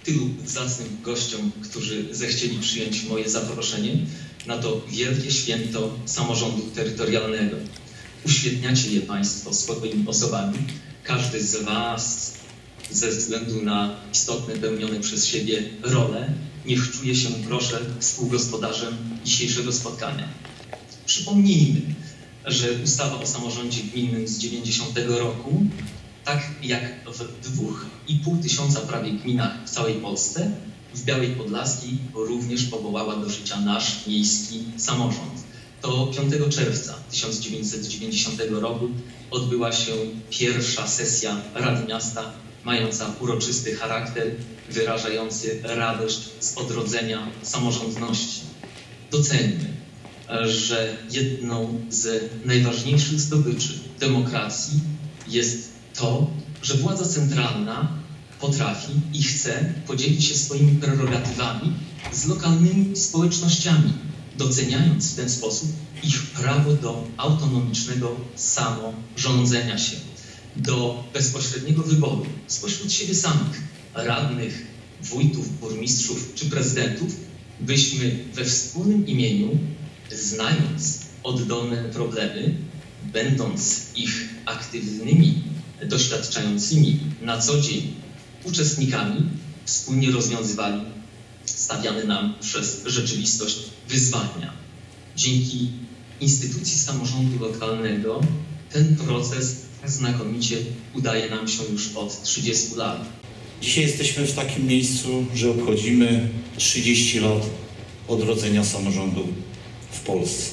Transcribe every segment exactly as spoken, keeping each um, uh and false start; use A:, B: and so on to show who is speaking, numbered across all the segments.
A: tylu zacnym gościom, którzy zechcieli przyjąć moje zaproszenie na to wielkie święto samorządu terytorialnego. Uświetniacie je Państwo swoimi osobami. Każdy z Was ze względu na istotne pełnione przez siebie role niech czuje się, proszę, współgospodarzem dzisiejszego spotkania. Przypomnijmy, że ustawa o samorządzie gminnym z dziewięćdziesiątego roku, tak jak w dwóch i pół tysiąca prawie gminach w całej Polsce, w Białej Podlaskiej również powołała do życia nasz miejski samorząd. To piątego czerwca tysiąc dziewięćset dziewięćdziesiątego roku odbyła się pierwsza sesja Rady Miasta, mająca uroczysty charakter, wyrażający radość z odrodzenia samorządności. Doceńmy, że jedną z najważniejszych zdobyczy demokracji jest to, że władza centralna potrafi i chce podzielić się swoimi prerogatywami z lokalnymi społecznościami, doceniając w ten sposób ich prawo do autonomicznego samorządzenia się, do bezpośredniego wyboru spośród siebie samych, radnych, wójtów, burmistrzów czy prezydentów, byśmy we wspólnym imieniu, znając oddolne problemy, będąc ich aktywnymi, doświadczającymi na co dzień uczestnikami, wspólnie rozwiązywali stawiane nam przez rzeczywistość wyzwania. Dzięki instytucji samorządu lokalnego ten proces znakomicie udaje nam się już od trzydziestu lat.
B: Dzisiaj jesteśmy w takim miejscu, że obchodzimy trzydzieści lat odrodzenia samorządu w Polsce.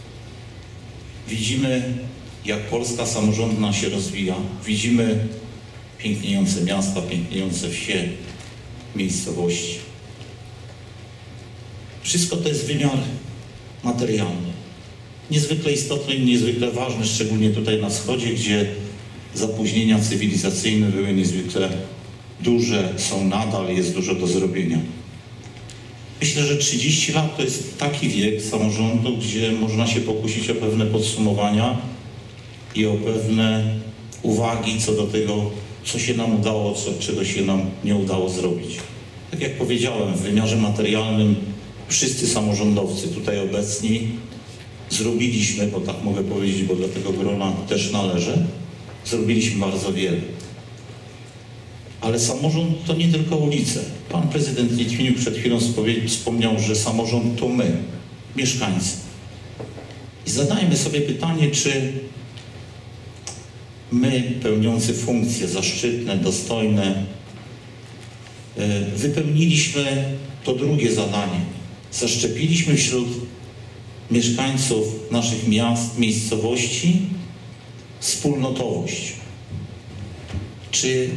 B: Widzimy, jak Polska samorządna się rozwija. Widzimy piękniejące miasta, piękniejące wsie, miejscowości. Wszystko to jest wymiar materialny. Niezwykle istotny i niezwykle ważny, szczególnie tutaj na wschodzie, gdzie zapóźnienia cywilizacyjne były niezwykle duże, są nadal, jest dużo do zrobienia. Myślę, że trzydzieści lat to jest taki wiek samorządu, gdzie można się pokusić o pewne podsumowania i o pewne uwagi co do tego, co się nam udało, co, czego się nam nie udało zrobić. Tak jak powiedziałem, w wymiarze materialnym wszyscy samorządowcy tutaj obecni zrobiliśmy, bo tak mogę powiedzieć, bo do tego grona też należę, zrobiliśmy bardzo wiele. Ale samorząd to nie tylko ulice. Pan prezydent Litwiniuk przed chwilą wspomniał, że samorząd to my, mieszkańcy. I zadajmy sobie pytanie, czy my, pełniący funkcje zaszczytne, dostojne, wypełniliśmy to drugie zadanie. Zaszczepiliśmy wśród mieszkańców naszych miast, miejscowości wspólnotowość. Czy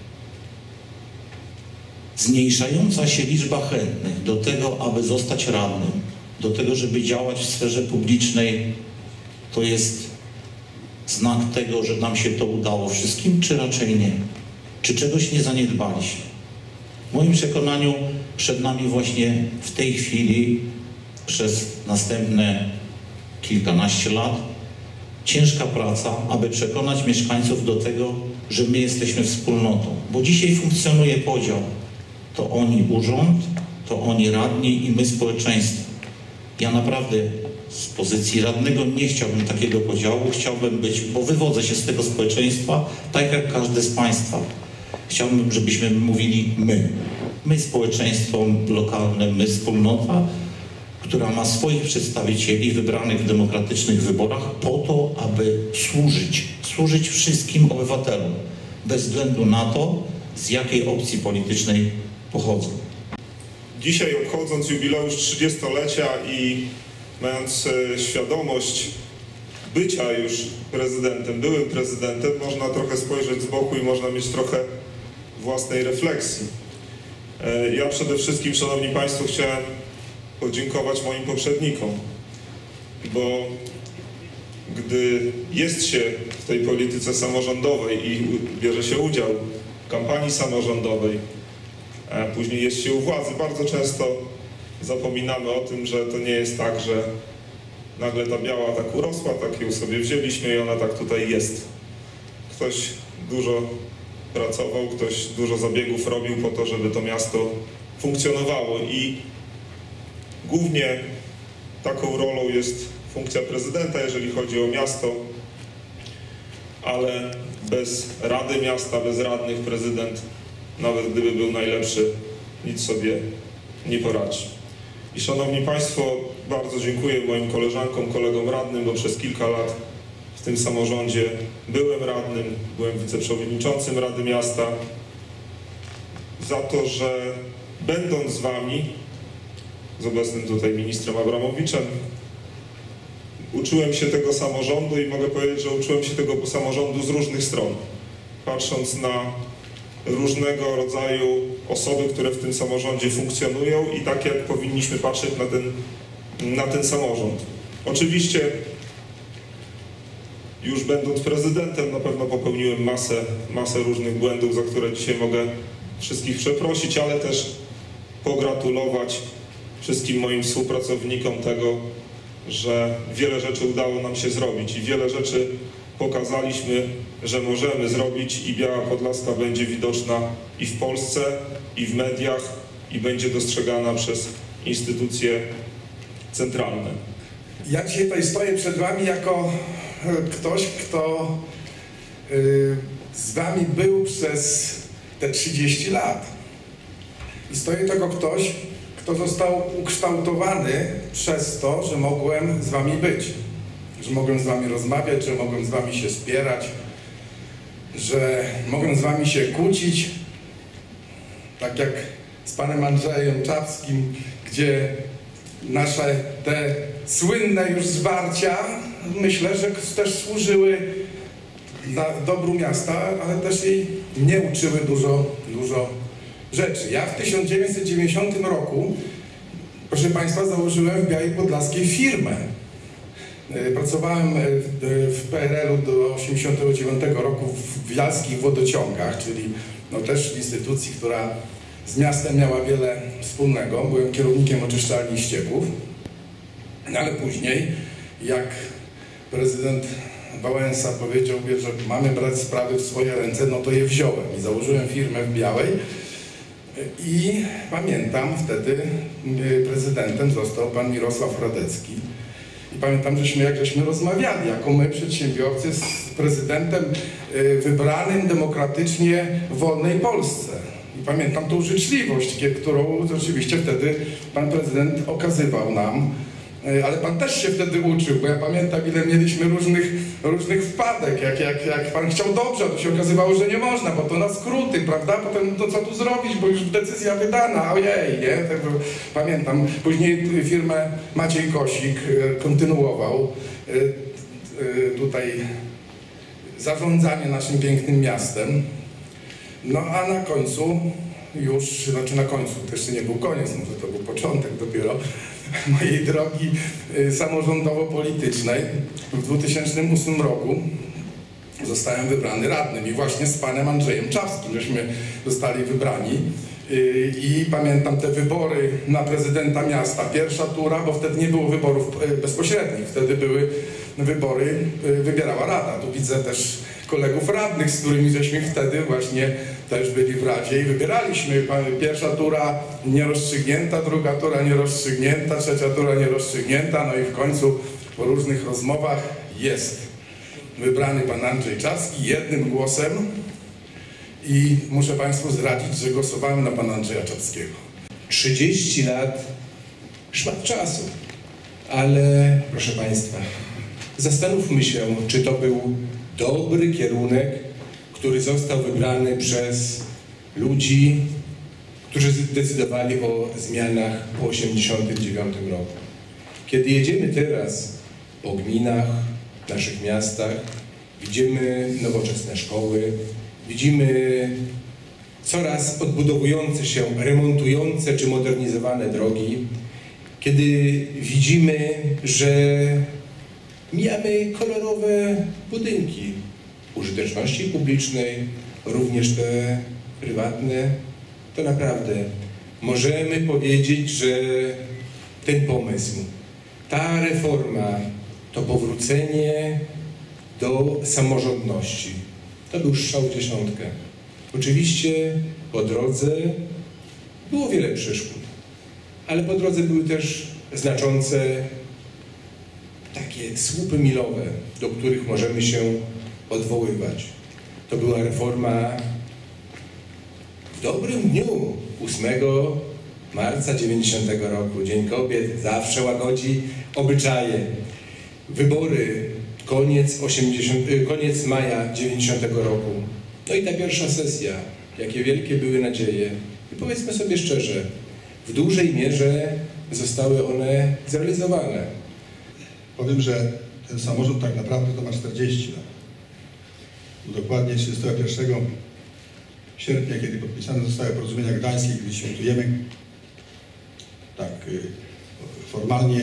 B: zmniejszająca się liczba chętnych do tego, aby zostać radnym, do tego, żeby działać w sferze publicznej, to jest znak tego, że nam się to udało wszystkim, czy raczej nie? Czy czegoś nie zaniedbaliśmy? W moim przekonaniu przed nami właśnie w tej chwili przez następne kilkanaście lat ciężka praca, aby przekonać mieszkańców do tego, że my jesteśmy wspólnotą. Bo dzisiaj funkcjonuje podział. To oni urząd, to oni radni i my społeczeństwo. Ja naprawdę z pozycji radnego nie chciałbym takiego podziału. Chciałbym być, bo wywodzę się z tego społeczeństwa, tak jak każdy z Państwa. Chciałbym, żebyśmy mówili my. My społeczeństwo lokalne, my wspólnota, która ma swoich przedstawicieli wybranych w demokratycznych wyborach po to, aby służyć, służyć wszystkim obywatelom, bez względu na to, z jakiej opcji politycznej pochodzą.
C: Dzisiaj, obchodząc jubileusz trzydziestolecia i mając świadomość bycia już prezydentem, byłym prezydentem, można trochę spojrzeć z boku i można mieć trochę własnej refleksji. Ja przede wszystkim, Szanowni Państwo, chciałem podziękować moim poprzednikom, bo gdy jest się w tej polityce samorządowej i bierze się udział w kampanii samorządowej, a później jest się u władzy, bardzo często zapominamy o tym, że to nie jest tak, że nagle ta biała tak urosła, tak ją sobie wzięliśmy i ona tak tutaj jest. Ktoś dużo pracował, ktoś dużo zabiegów robił po to, żeby to miasto funkcjonowało i głównie taką rolą jest funkcja prezydenta, jeżeli chodzi o miasto, ale bez Rady Miasta, bez radnych prezydent, nawet gdyby był najlepszy, nic sobie nie poradzi. I szanowni Państwo, bardzo dziękuję moim koleżankom, kolegom radnym, bo przez kilka lat w tym samorządzie byłem radnym, byłem wiceprzewodniczącym Rady Miasta, za to, że będąc z Wami, z obecnym tutaj ministrem Abramowiczem, uczyłem się tego samorządu i mogę powiedzieć, że uczyłem się tego samorządu z różnych stron, patrząc na różnego rodzaju osoby, które w tym samorządzie funkcjonują i tak jak powinniśmy patrzeć na ten, na ten samorząd. Oczywiście już będąc prezydentem na pewno popełniłem masę, masę różnych błędów, za które dzisiaj mogę wszystkich przeprosić, ale też pogratulować wszystkim moim współpracownikom tego, że wiele rzeczy udało nam się zrobić i wiele rzeczy pokazaliśmy, że możemy zrobić i Biała Podlaska będzie widoczna i w Polsce, i w mediach i będzie dostrzegana przez instytucje centralne.
D: Ja dzisiaj tutaj stoję przed Wami jako ktoś, kto z Wami był przez te trzydzieści lat. I stoję jako ktoś, kto został ukształtowany przez to, że mogłem z Wami być. Że mogłem z Wami rozmawiać, że mogłem z Wami się spierać, że mogłem z Wami się kłócić. Tak jak z panem Andrzejem Czapskim, gdzie nasze te słynne już zwarcia, myślę, że też służyły na dobru miasta, ale też jej nie uczyły dużo, dużo rzeczy. Ja w tysiąc dziewięćset dziewięćdziesiątym roku, proszę Państwa, założyłem w Białej Podlaskiej firmę. Pracowałem w P R L u do osiemdziesiątego dziewiątego roku w Wialskich Wodociągach, czyli no też w instytucji, która z miastem miała wiele wspólnego. Byłem kierownikiem oczyszczalni ścieków, ale później, jak prezydent Wałęsa powiedział, że mamy brać sprawy w swoje ręce, no to je wziąłem i założyłem firmę w Białej. I pamiętam, wtedy prezydentem został pan Mirosław Radecki. I pamiętam, żeśmy, jak żeśmy rozmawiali, jako my przedsiębiorcy z prezydentem wybranym demokratycznie w wolnej Polsce. I pamiętam tą życzliwość, którą rzeczywiście wtedy pan prezydent okazywał nam. Ale pan też się wtedy uczył, bo ja pamiętam, ile mieliśmy różnych, różnych wpadek. Jak, jak, jak pan chciał dobrze, to się okazywało, że nie można, bo to na skróty, prawda? Potem to co tu zrobić, bo już decyzja wydana, ojej, nie? Tak, pamiętam. Później firmę Maciej Kosik kontynuował tutaj zarządzanie naszym pięknym miastem. No a na końcu już, znaczy na końcu, to jeszcze nie był koniec, może to był początek dopiero mojej drogi samorządowo-politycznej. W dwa tysiące ósmym roku zostałem wybrany radnym i właśnie z panem Andrzejem Czapskim żeśmy zostali wybrani. I pamiętam te wybory na prezydenta miasta, pierwsza tura, bo wtedy nie było wyborów bezpośrednich, wtedy były wybory, wybierała rada. Tu widzę też kolegów radnych, z którymi żeśmy wtedy właśnie też byli w Radzie i wybieraliśmy. Pierwsza tura nierozstrzygnięta, druga tura nierozstrzygnięta, trzecia tura nierozstrzygnięta, no i w końcu po różnych rozmowach jest wybrany pan Andrzej Czapski jednym głosem i muszę Państwu zdradzić, że głosowałem na pana Andrzeja Czapskiego.
E: trzydzieści lat, szmat czasu, ale proszę Państwa, zastanówmy się, czy to był dobry kierunek, który został wybrany przez ludzi, którzy zdecydowali o zmianach po osiemdziesiątym dziewiątym roku. Kiedy jedziemy teraz po gminach, w naszych miastach, widzimy nowoczesne szkoły, widzimy coraz odbudowujące się, remontujące czy modernizowane drogi, kiedy widzimy, że mijamy kolorowe budynki użyteczności publicznej, również te prywatne, to naprawdę możemy powiedzieć, że ten pomysł, ta reforma, to powrócenie do samorządności, to był strzał w dziesiątkę. Oczywiście po drodze było wiele przeszkód, ale po drodze były też znaczące takie słupy milowe, do których możemy się odwoływać. To była reforma w dobrym dniu, ósmego marca dziewięćdziesiątego roku. Dzień Kobiet zawsze łagodzi obyczaje. Wybory, koniec, koniec maja dziewięćdziesiątego roku. No i ta pierwsza sesja, jakie wielkie były nadzieje. I powiedzmy sobie szczerze, w dużej mierze zostały one zrealizowane.
F: Powiem, że ten samorząd tak naprawdę to ma czterdzieści lat. Dokładnie trzydziestego pierwszego sierpnia, kiedy podpisane zostały porozumienia gdańskie, gdy świętujemy tak formalnie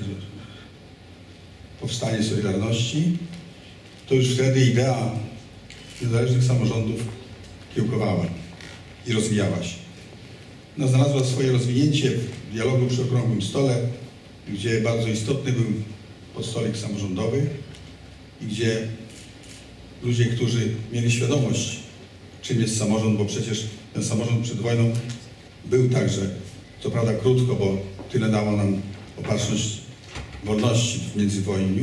F: powstanie Solidarności, to już wtedy idea niezależnych samorządów kiełkowała i rozwijała się. No, znalazła swoje rozwinięcie w dialogu przy okrągłym stole, gdzie bardzo istotny był podstolik samorządowy i gdzie ludzie, którzy mieli świadomość, czym jest samorząd, bo przecież ten samorząd przed wojną był także, co prawda krótko, bo tyle dało nam opatrzność wolności w międzywojniu,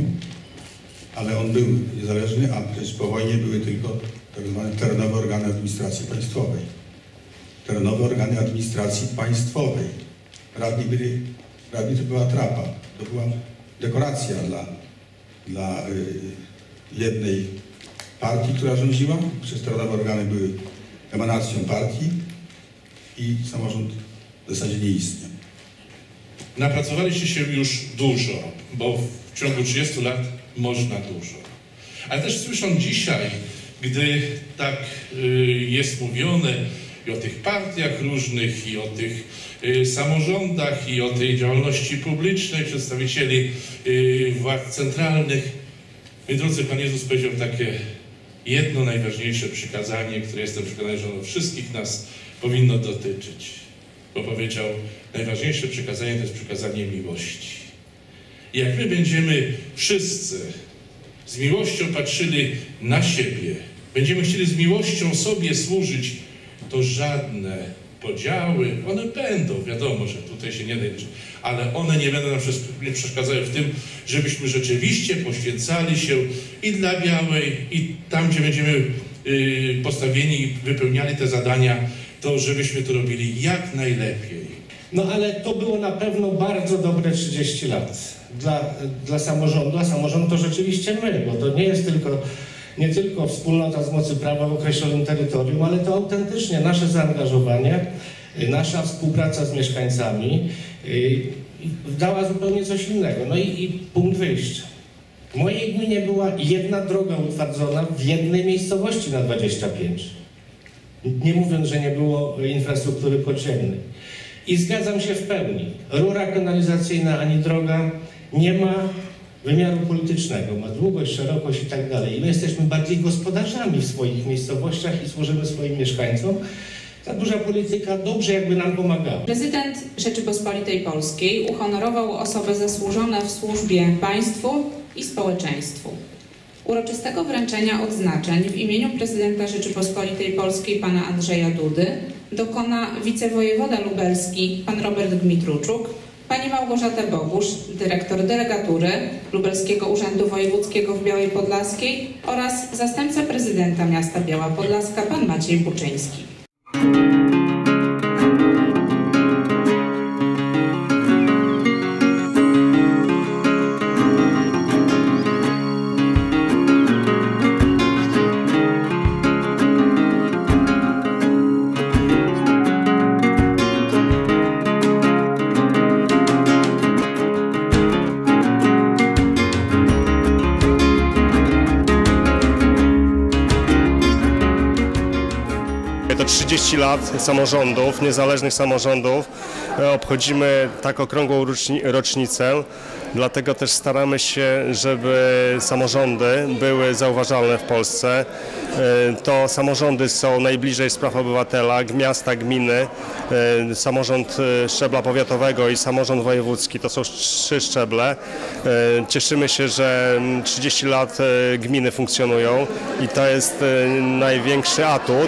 F: ale on był niezależny, a przecież po wojnie były tylko tak zwane terenowe organy administracji państwowej. Terenowe organy administracji państwowej. Radni byli, radni to była trapa, to była dekoracja dla, dla y, jednej partii, która rządziła. Przecież terenowe organy były emanacją partii i samorząd w zasadzie nie istniał.
G: Napracowaliście się już dużo, bo w ciągu trzydziestu lat można dużo. Ale też słyszą dzisiaj, gdy tak y, jest mówione i o tych partiach różnych, i o tych y, samorządach, i o tej działalności publicznej, przedstawicieli y, władz centralnych. Moi drodzy, Pan Jezus powiedział takie jedno najważniejsze przykazanie, które jestem przekonany, że ono wszystkich nas powinno dotyczyć. Bo powiedział, najważniejsze przykazanie to jest przykazanie miłości. I jak my będziemy wszyscy z miłością patrzyli na siebie, będziemy chcieli z miłością sobie służyć, to żadne podziały, one będą, wiadomo, że tutaj się nie da, ale one nie będą nam nie przeszkadzały w tym, żebyśmy rzeczywiście poświęcali się i dla Białej, i tam, gdzie będziemy yy, postawieni i wypełniali te zadania, to żebyśmy to robili jak najlepiej.
H: No ale to było na pewno bardzo dobre trzydzieści lat dla, dla samorządu, a samorząd to rzeczywiście my, bo to nie jest tylko, nie tylko wspólnota z mocy prawa w określonym terytorium, ale to autentycznie nasze zaangażowanie, nasza współpraca z mieszkańcami yy, dała zupełnie coś innego. No i, i punkt wyjścia. W mojej gminie była jedna droga utwardzona w jednej miejscowości na dwadzieścia pięć. Nie mówiąc, że nie było infrastruktury podziemnej. I zgadzam się w pełni. Rura kanalizacyjna ani droga nie ma wymiaru politycznego. Ma długość, szerokość i tak dalej. I my jesteśmy bardziej gospodarzami w swoich miejscowościach i służymy swoim mieszkańcom. Ta duża polityka dobrze jakby nam pomagała.
I: Prezydent Rzeczypospolitej Polskiej uhonorował osoby zasłużone w służbie państwu i społeczeństwu. Uroczystego wręczenia odznaczeń w imieniu prezydenta Rzeczypospolitej Polskiej pana Andrzeja Dudy dokona wicewojewoda lubelski pan Robert Gmitruczuk, pani Małgorzata Bogusz, dyrektor delegatury Lubelskiego Urzędu Wojewódzkiego w Białej Podlaskiej oraz zastępca prezydenta miasta Biała Podlaska pan Maciej Buczyński.
J: To trzydzieści lat samorządów, niezależnych samorządów. Obchodzimy tak okrągłą rocznicę, dlatego też staramy się, żeby samorządy były zauważalne w Polsce. To samorządy są najbliżej spraw obywatela, miasta, gminy, samorząd szczebla powiatowego i samorząd wojewódzki, to są trzy szczeble. Cieszymy się, że trzydzieści lat gminy funkcjonują i to jest największy atut.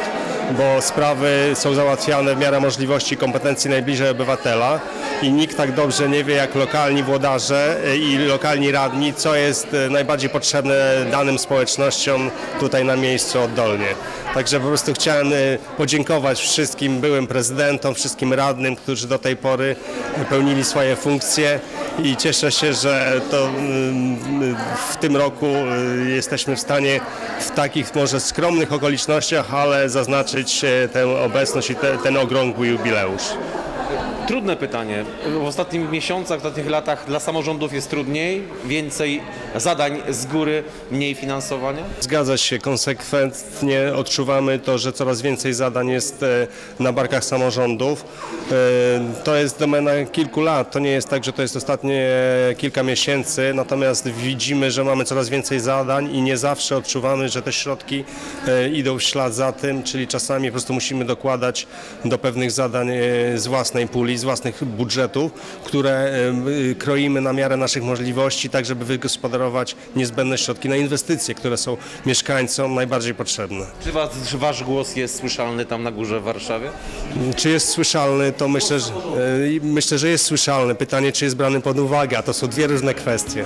J: bo sprawy są załatwiane w miarę możliwości kompetencji najbliżej obywatela i nikt tak dobrze nie wie jak lokalni włodarze i lokalni radni, co jest najbardziej potrzebne danym społecznościom tutaj na miejscu oddolnie. Także po prostu chciałem podziękować wszystkim byłym prezydentom, wszystkim radnym, którzy do tej pory pełnili swoje funkcje i cieszę się, że to w tym roku jesteśmy w stanie w takich może skromnych okolicznościach, ale zaznaczyć tę obecność i te, ten okrągły jubileusz.
K: Trudne pytanie. W ostatnich miesiącach, w ostatnich latach dla samorządów jest trudniej, więcej zadań z góry, mniej finansowania?
J: Zgadza się, konsekwentnie odczuwamy to, że coraz więcej zadań jest na barkach samorządów. To jest domena kilku lat, to nie jest tak, że to jest ostatnie kilka miesięcy, natomiast widzimy, że mamy coraz więcej zadań i nie zawsze odczuwamy, że te środki idą w ślad za tym, czyli czasami po prostu musimy dokładać do pewnych zadań z własnej puli, z własnych budżetów, które kroimy na miarę naszych możliwości, tak żeby wygospodarować niezbędne środki na inwestycje, które są mieszkańcom najbardziej potrzebne.
K: Czy, was, czy wasz głos jest słyszalny tam na górze w Warszawie?
J: Czy jest słyszalny, to myślę, że, myślę, że jest słyszalny. Pytanie, czy jest brany pod uwagę, a to są dwie różne kwestie.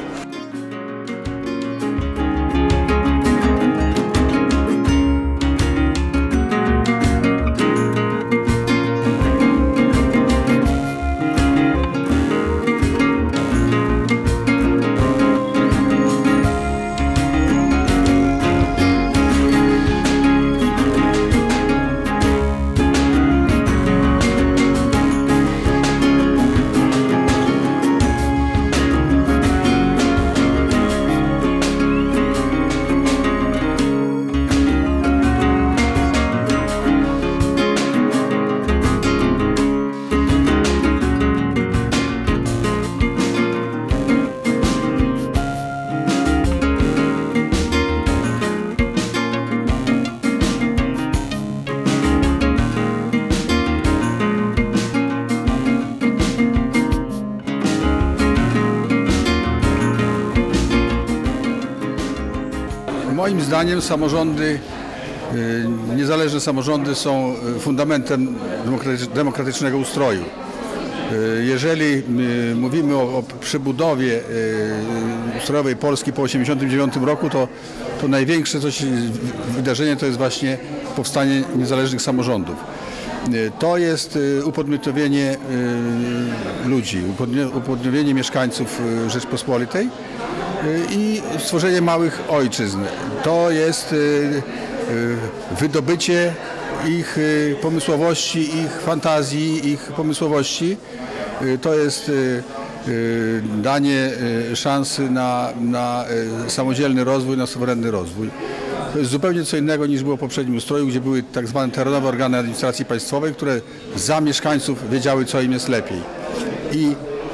F: Moim zdaniem samorządy, niezależne samorządy są fundamentem demokratycznego ustroju. Jeżeli mówimy o, o przebudowie ustrojowej Polski po tysiąc dziewięćset osiemdziesiątym dziewiątym roku, to, to największe coś, wydarzenie to jest właśnie powstanie niezależnych samorządów. To jest upodmiotowienie ludzi, upodmiotowienie mieszkańców Rzeczpospolitej i stworzenie małych ojczyzn. To jest wydobycie ich pomysłowości, ich fantazji, ich pomysłowości. To jest danie szansy na, na samodzielny rozwój, na suwerenny rozwój. To jest zupełnie co innego niż było w poprzednim ustroju, gdzie były tak zwane terenowe organy administracji państwowej, które za mieszkańców wiedziały, co im jest lepiej. I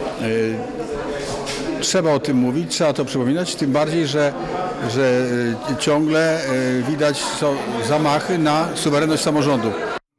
F: e, trzeba o tym mówić, trzeba to przypominać, tym bardziej, że, że ciągle widać są zamachy na suwerenność samorządów.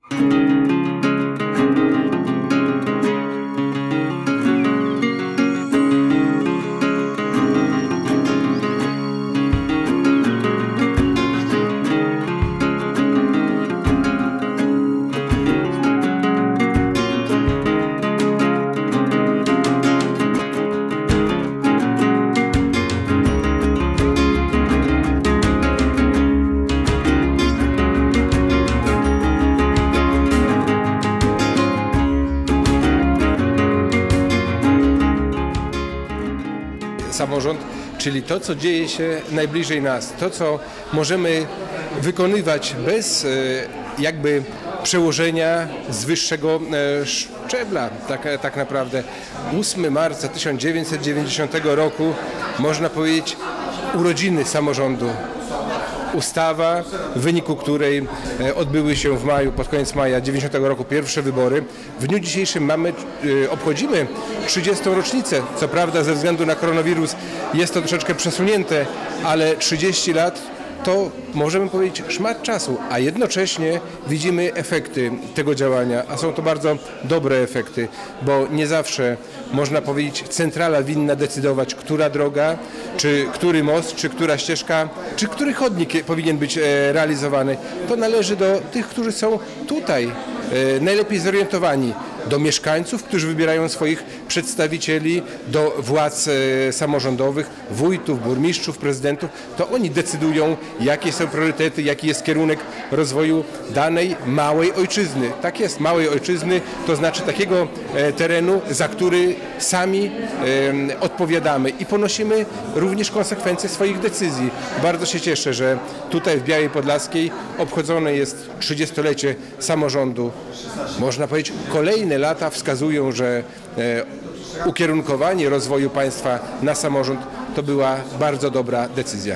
E: Samorząd, czyli to, co dzieje się najbliżej nas, to, co możemy wykonywać bez jakby przełożenia z wyższego szczebla, tak, tak naprawdę. ósmego marca tysiąc dziewięćset dziewięćdziesiątego roku, można powiedzieć, urodziny samorządu. Ustawa, w wyniku której odbyły się w maju, pod koniec maja dziewięćdziesiątego roku pierwsze wybory. W dniu dzisiejszym mamy, obchodzimy trzydziestą rocznicę. Co prawda ze względu na koronawirus jest to troszeczkę przesunięte, ale trzydzieści lat to możemy powiedzieć szmat czasu, a jednocześnie widzimy efekty tego działania, a są to bardzo dobre efekty, bo nie zawsze można powiedzieć, centrala winna decydować, która droga, czy który most, czy która ścieżka, czy który chodnik powinien być realizowany. To należy do tych, którzy są tutaj najlepiej zorientowani, do mieszkańców, którzy wybierają swoich przedstawicieli, do władz samorządowych, wójtów, burmistrzów, prezydentów. To oni decydują, jakie są priorytety, jaki jest kierunek rozwoju danej małej ojczyzny. Tak jest, małej ojczyzny, to znaczy takiego terenu, za który sami odpowiadamy i ponosimy również konsekwencje swoich decyzji. Bardzo się cieszę, że tutaj w Białej Podlaskiej obchodzone jest trzydziestolecie samorządu. Można powiedzieć, kolejne lata wskazują, że ukierunkowanie rozwoju państwa na samorząd to była bardzo dobra decyzja.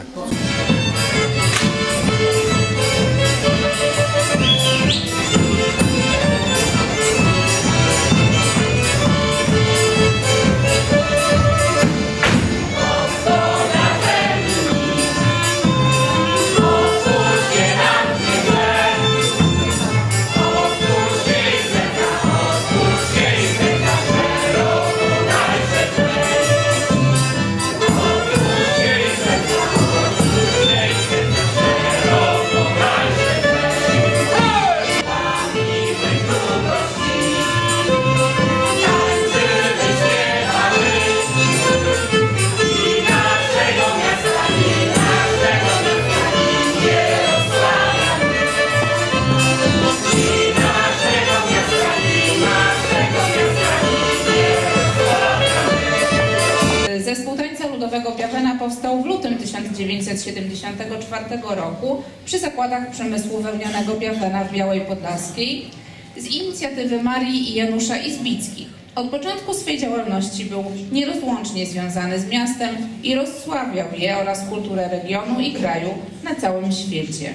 I: Biawena powstał w lutym tysiąc dziewięćset siedemdziesiątego czwartego roku przy zakładach przemysłu wełnianego Biawena w Białej Podlaskiej z inicjatywy Marii i Janusza Izbickich. Od początku swej działalności był nierozłącznie związany z miastem i rozsławiał je oraz kulturę regionu i kraju na całym świecie.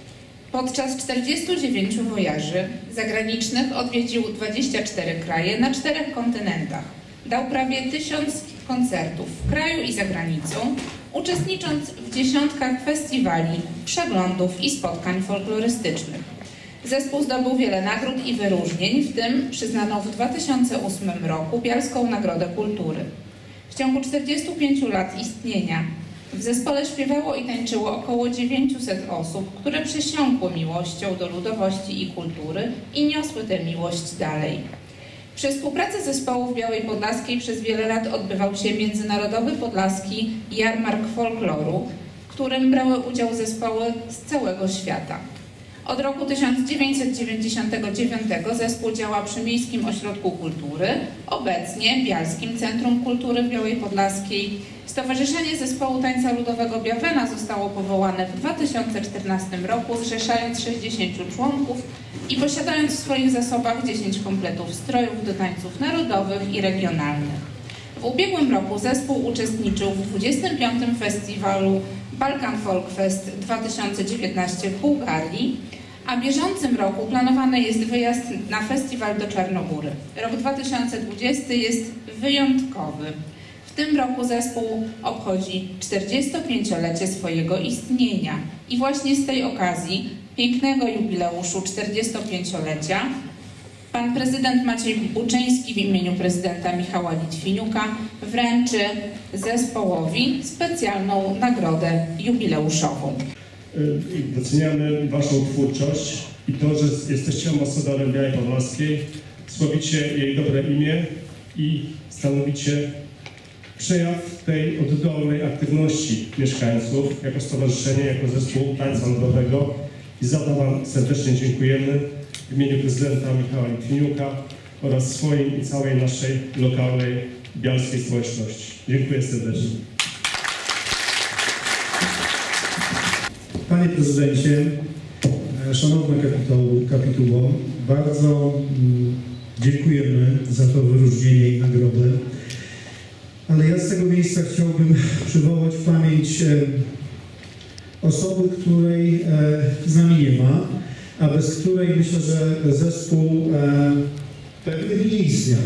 I: Podczas czterdziestu dziewięciu wojaży zagranicznych odwiedził dwadzieścia cztery kraje na czterech kontynentach. Dał prawie tysiąc koncertów w kraju i za granicą, uczestnicząc w dziesiątkach festiwali, przeglądów i spotkań folklorystycznych. Zespół zdobył wiele nagród i wyróżnień, w tym przyznaną w dwa tysiące ósmym roku Bialską Nagrodę Kultury. W ciągu czterdziestu pięciu lat istnienia w zespole śpiewało i tańczyło około dziewięciuset osób, które przesiąkły miłością do ludowości i kultury i niosły tę miłość dalej. Przy współpracy zespołu w Białej Podlaskiej przez wiele lat odbywał się Międzynarodowy Podlaski Jarmark Folkloru, w którym brały udział zespoły z całego świata. Od roku tysiąc dziewięćset dziewięćdziesiątego dziewiątego zespół działa przy Miejskim Ośrodku Kultury, obecnie Bialskim Centrum Kultury w Białej Podlaskiej. Stowarzyszenie Zespołu Tańca Ludowego Biawena zostało powołane w dwa tysiące czternastym roku, zrzeszając sześćdziesięciu członków i posiadając w swoich zasobach dziesięć kompletów strojów do tańców narodowych i regionalnych. W ubiegłym roku zespół uczestniczył w dwudziestym piątym festiwalu Balkan Folk Fest dwa tysiące dziewiętnaście w Bułgarii, a w bieżącym roku planowany jest wyjazd na festiwal do Czarnogóry. Rok dwa tysiące dwudziesty jest wyjątkowy. W tym roku zespół obchodzi czterdziestopięciolecie swojego istnienia i właśnie z tej okazji, pięknego jubileuszu czterdziestopięciolecia, pan prezydent Maciej Buczyński w imieniu prezydenta Michała Litwiniuka wręczy zespołowi specjalną nagrodę jubileuszową.
L: Doceniamy Waszą twórczość i to, że jesteście ambasadorem Białej Podlaskiej, sławicie jej dobre imię i stanowicie przejaw tej oddolnej aktywności mieszkańców jako stowarzyszenie, jako zespół tańca ludowego i za to Wam serdecznie dziękujemy w imieniu prezydenta Michała Litwiniuka oraz swoim i całej naszej lokalnej bialskiej społeczności. Dziękuję serdecznie.
M: Panie Prezydencie, Szanowna Kapituło, bardzo dziękujemy za to wyróżnienie i nagrodę. Ale ja z tego miejsca chciałbym przywołać w pamięć osoby, której z nami nie ma, a bez której myślę, że zespół pewnie by nie istniał.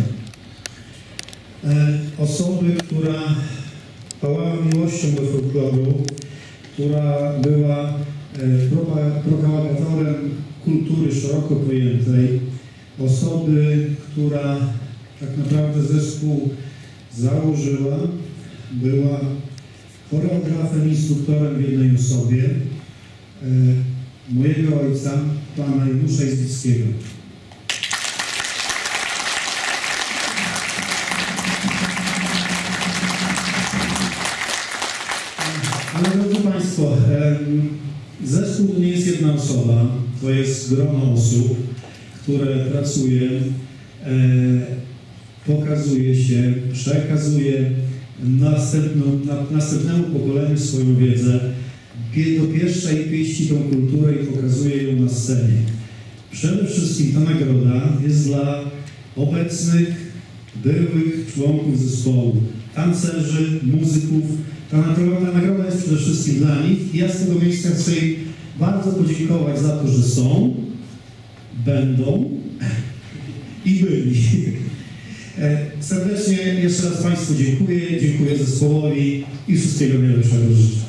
M: Osoby, która pałała miłością do folkloru, która była propagatorem kultury szeroko pojętej, osoby, która tak naprawdę zespół założyła, była choreografem, instruktorem w jednej osobie, mojego ojca, pana Janusza Izbickiego. Ale drodzy Państwo, zespół to nie jest jedna osoba, to jest grono osób, które pracuje, pokazuje się, przekazuje następną, następnemu pokoleniu swoją wiedzę, do pierwszej pieści tą kulturę i pokazuje ją na scenie. Przede wszystkim ta nagroda jest dla obecnych, byłych członków zespołu, tancerzy, muzyków. Ta nagroda, ta nagroda jest przede wszystkim dla nich i ja z tego miejsca chcę im bardzo podziękować za to, że są, będą i byli. Serdecznie jeszcze raz Państwu dziękuję, dziękuję zespołowi i wszystkiego najlepszego życzę.